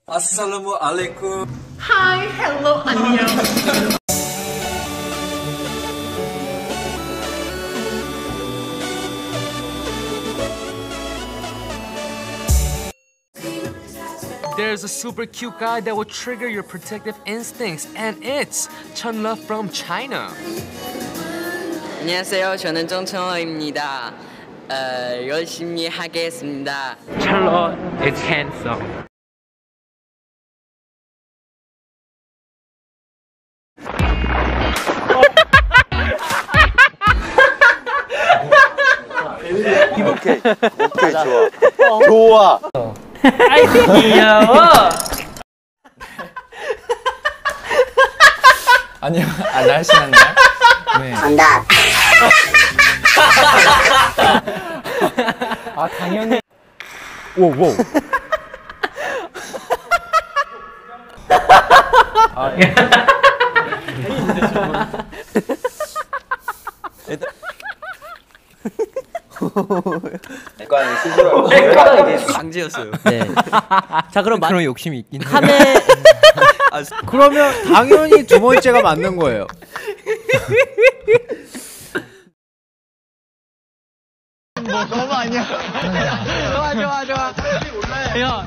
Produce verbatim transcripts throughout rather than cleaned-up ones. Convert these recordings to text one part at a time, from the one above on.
Assalamualaikum. Hi, hello, 안녕. There's a super cute guy that will trigger your protective instincts, and it's Chunla from China. 안녕하세요. 저는 정청호입니다. 어, 열심히 하겠습니다. Chunla is handsome. 오케이, 오케이, 좋아. 좋아. 아이 귀여워. 아니요, 아 날씬한데? 네. 정답. 아 당연히. 오, 오. 아, 예. 객관이 스스로 강제였어요. 네. 자 그럼 마... 그런 욕심이 있긴 해. 카메. 아, 그러면 당연히 두 번째가 맞는 거예요. 뭐 너무 아니야. 좋아 좋아 좋아. 야.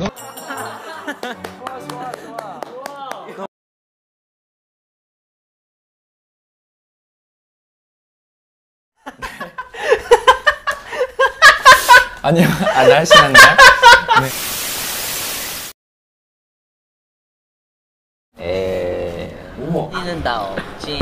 아니요, 아 날씬한데? 네. 에. 우리는 다 없지.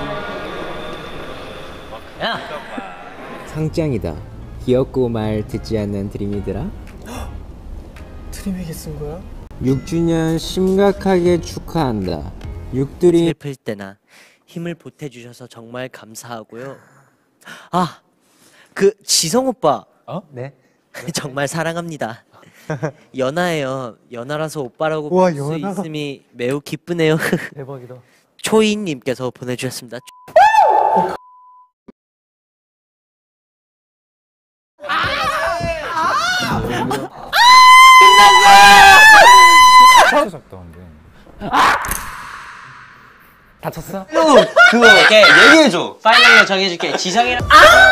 야. 상짱이다. 귀엽고 말 듣지 않는 드림이들아. 드림에게 쓴 거야? 육 주년 심각하게 축하한다. 육드림. 슬플 때나 힘을 보태주셔서 정말 감사하고요. 아, 그 지성 오빠. 어? 네. 정말 사랑합니다. 연하예요. 연하라서 오빠라고 우와, 부를 수 연하. 있음이 매우 기쁘네요. 대박이다. 초이님께서 보내주셨습니다. 다쳤어? 그거 이렇게 얘기해줘. 파이널로 정해줄게. 지성이랑.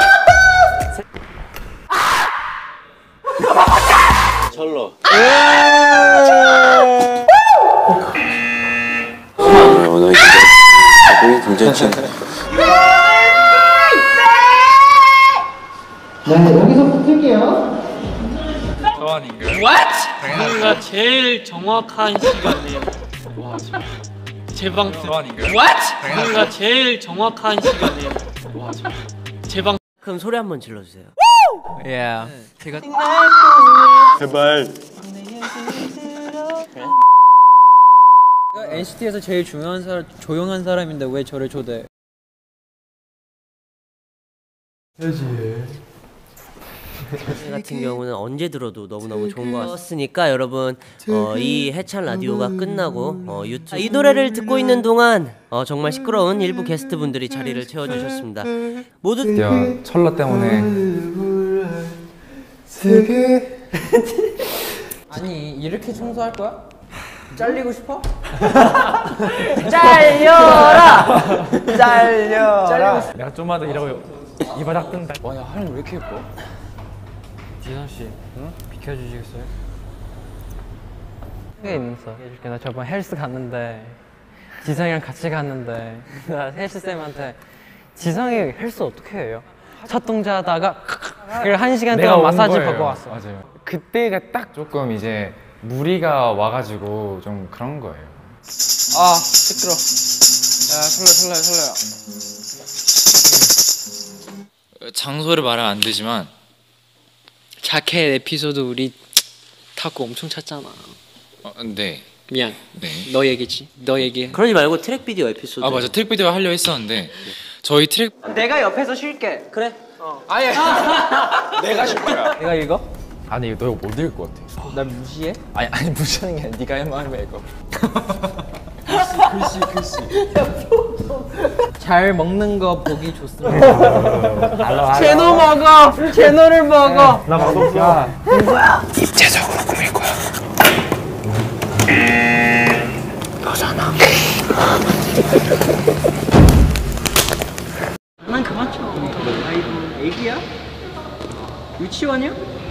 철로. 오늘 진짜 괜찮지. 네, 여기서 붙을게요. 서원인가? What? 뭔가 제일 정확한 시간이에요. 와, 제방 서원인가? What? 뭔가 제일 정확한 시간이에요. 와, 제방. 그럼 소리 한번 질러주세요. Yeah. 제가 제발. 엔시티에서 제일 중요한 사람, 조용한 사람인데 왜 저를 초대? 이 같은 경우는 언제 들어도 너무너무 좋은 것 같으니까 여러분 어, 이 해찬 라디오가 끝나고 어, 유튜브 이 노래를 듣고 있는 동안 어, 정말 시끄러운 일부 게스트분들이 자리를 채워주셨습니다. 모두 야, 철러 때문에. 아니 이렇게 청소할 거야? 잘리고 싶어? 잘려라. 잘려라. 내가 좀만 더 이러고 이 바닥 뜬다. 와, 야, 하늘 왜 이렇게 예뻐? 지선 씨, 응? 비켜주시겠어요? 게 있어. 해줄게. 나 저번 헬스 갔는데 지성이랑 같이 갔는데 나 헬스 쌤한테 지성이 헬스 어떻게 해요? 첫 동작 하다가 그걸 한 시간 동안 마사지 받고 왔어. 맞아요. 그때가 딱 조금 이제 무리가 와가지고 좀 그런 거예요. 아 시끄러. 야 설레 설레 설레요. 장소를 말하면 안 되지만 자켓 에피소드 우리 타고 엄청 찼잖아. 어, 네. 미안. 네. 너 얘기지. 너 얘기해. 그러지 말고 트랙 비디오 에피소드. 아 맞아, 트랙 비디오 하려 했었는데 저희 트랙. 내가 옆에서 쉴게. 그래. 어. 아예. 내가 쉴 거야. 내가 읽어? 아니 이거 너 이거 못 읽을 것 같아. 나 무시해? 아니 아니 무시하는 게 아니라 네가 할 말을 읽어. 글씨 글씨. 잘 먹는 거 보기 좋습니다. 제노 먹어. 제노를 먹어. 나 맛없어. 입체적으로 꾸밀 거야. 시원이요?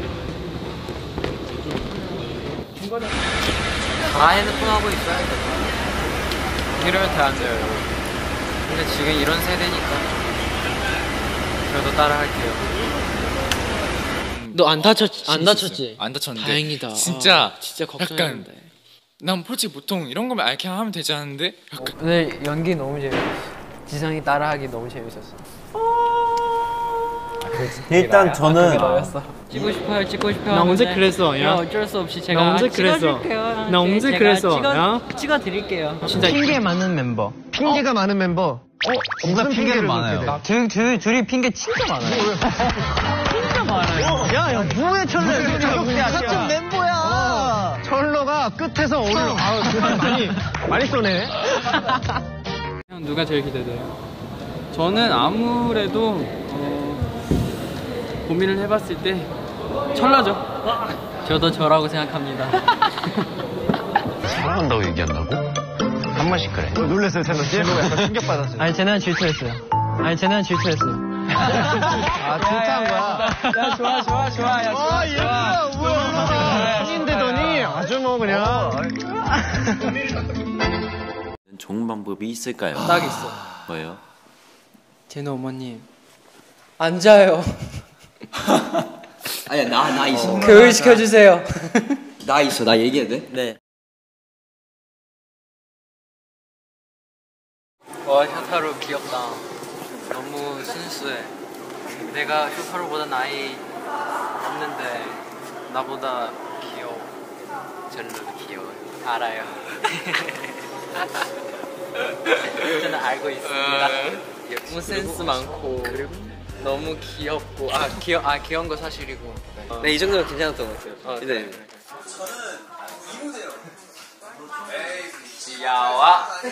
다 핸드폰 하고 있어야 돼. 이러면 다 안 돼요, 여러분. 근데 지금 이런 세대니까 저도 따라 할게요. 너 안 다쳤 안 다쳤지? 안 다쳤는데. 다행이다. 진짜 아, 진짜 걱정했는데. 약간 난 솔직히 보통 이런 거면 아, 그냥 하면 되지 않는데. 약간 근데 연기 너무 재밌었어. 지성이 따라하기 너무 재밌었어. 일단 저는 찍고 싶어요, 찍고 싶어요. 나 언제 그랬어, 야? 어쩔 수 없이 제가 나 언제 그랬어? 찍어줄게요. 나 언제 제가 그랬어, 찍어, 야? 찍어드릴게요. 진짜 핑계 많은 멤버. 핑계가 많은 멤버. 어? 누가 핑계를 많아요? 둘, 둘, 둘이 핑계 진짜 많아요. 진짜 많아요. 야, 야, 뭐야, 철로. 같은 멤버야. 철로가 끝에서 올라. 아우, 많이, 많이 쏘네. 형 누가 제일 기대돼요? 저는 아무래도 어, 고민을 해봤을 때 철라죠. 저도 저라고 생각합니다. 사랑한다고 얘기한다고? 한 번씩 그래. 놀랐어요, 제가. 제가 약간 충격받았어요. 아니 쟤는 질투했어요. 아니 쟤는 질투했어요. 아, 질투한 거야. 야 좋아 좋아 좋아 야 와, 얘들아, 우와. 형인데더니 아주 뭐 그냥. 좋은 방법이 있을까요? 딱 있어. 뭐예요? 쟤는 어머님 앉아요. 아니야, 나, 나 있어. 교육 시켜주세요. 나 있어, 나 얘기해도 돼? 네. 와 쇼타루 귀엽다. 너무 순수해. 내가 쇼타루보다 나이 없는데 나보다 귀여워. 젤로도 귀여워요. 알아요. 저는 알고 있습니다. 너무 센스 많고 너무 귀엽고 아 귀여 아 귀여운 거 사실이고. 네, 이 정도면 괜찮았던 것 같아요. 어, 네. 귀여워.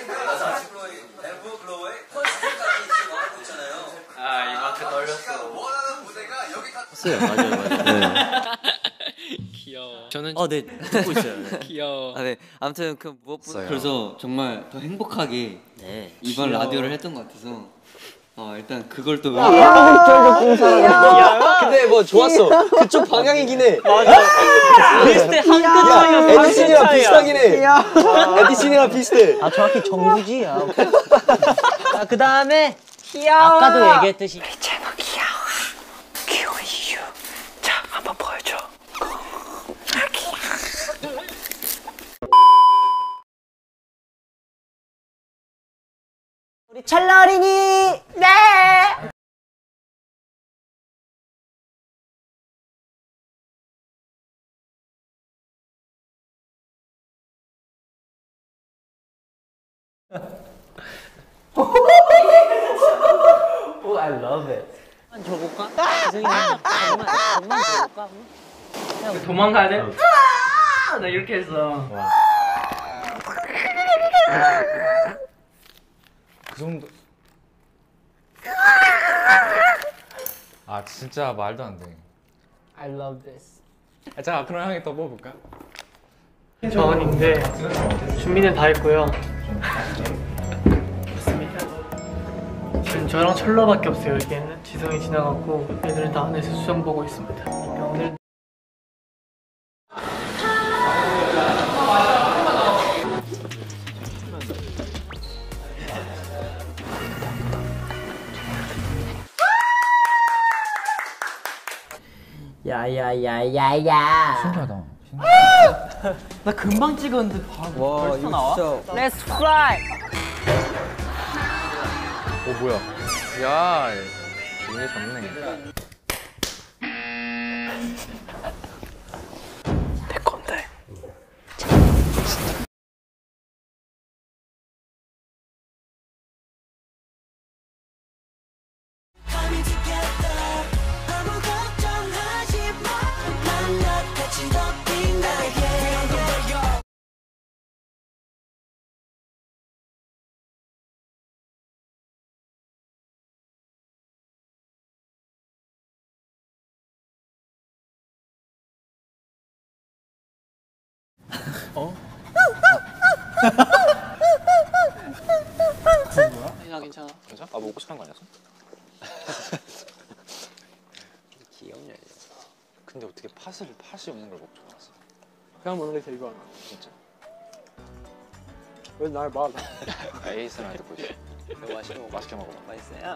아 이만큼 떨렸어. 맞아요, 맞아요. 네. 귀여워. 저는 어, 네, 듣고 있어요. 네. 귀여워. 아, 네. 아무튼 그 무엇보다 그래서 정말 더 행복하게 네. 이번 라디오를 했던 것 같아서 어 일단 그걸 또 근데 뭐 좋았어. 그쪽 방향이긴 해. 비슷해 한 끗 차이가 에디슨이랑 비슷하긴 해. 에디슨이랑 비슷해. 아, 정확히 정구지야. 아, 그 다음에 아까도 얘기했듯이 우리 찰나 어린이. 네. 오, I love it. 한 줘볼까? 지성이 잠깐만, 잠깐만 줘볼까? 도망가야 돼? 나 이렇게 했어. 그 정도. 아 진짜 말도 안 돼. I love this. 아, 자 그럼 형이 또 뽑을까? 저은인데 준비는 다 했고요. 맞습니다. 지금 저랑 철러밖에 없어요. 여기에는 지성이 지나갔고 애들은 다 안에서 수정 보고 있습니다. 그러니까 오늘 야야야야야. 신기하다. 나 금방 찍었는데 바로 와, 벌써 나와? 이거 Let's fly. 오 뭐야? 야, 이게 좋네. 내 건데. 야 괜찮아. 괜찮아? 아 먹고 싶은 거 아니었어? 귀엽냐 이제. 맛이 없는 걸 먹고 나왔어. 그냥 먹는 게 제일 좋아. 진짜. 왜 날 봐? 에이스랑 듣고 있어. 이거 맛있게 먹어. 맛있게 먹어. 맛있어요.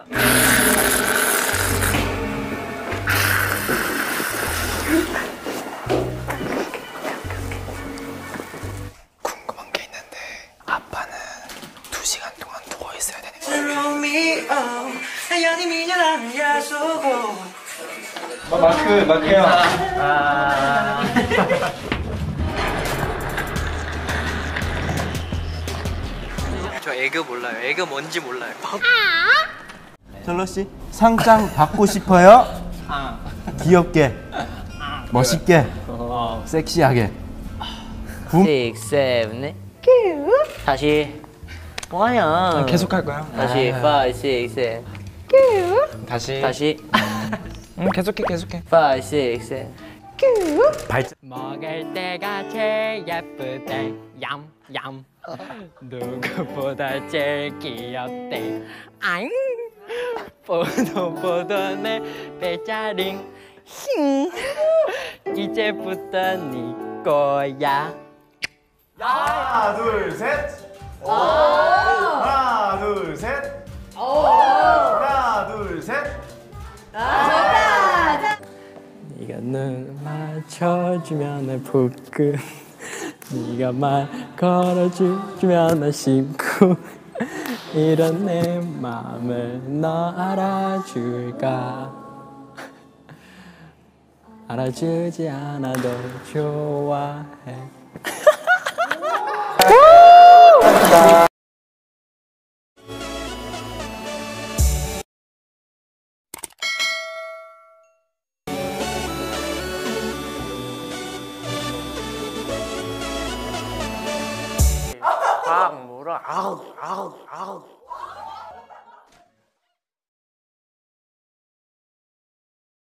궁금한 게 있는데 아빠는 두 시간 동안 누워 있어야 되는 거야. 마크 마크요. 저 애교 몰라요. 애교 뭔지 몰라요. 철러 씨 상장 받고 싶어요? 귀엽게, 멋있게, 섹시하게. six, seven, eight. 다시. 뭐하냐? 계속 할 거야. 다시 five, six, seven. 다시. 다시. 응, 계속해, 계속해. five, six, seven. 먹을 때가 제일 예쁘대 얌얌 누구보다 제일 귀엽대 앙 뽀도뽀도 내 배짜링 힝 이제부터 네 거야. 하나 둘 셋. 하나 둘 셋. 하나 둘 셋. 네가 눈 맞춰주면 불끈 네가 말 걸어주면 심쿵 이런 내 맘을 너 알아줄까. 알아주지 않아도 좋아해. 막 물어. 아우 아우 아우.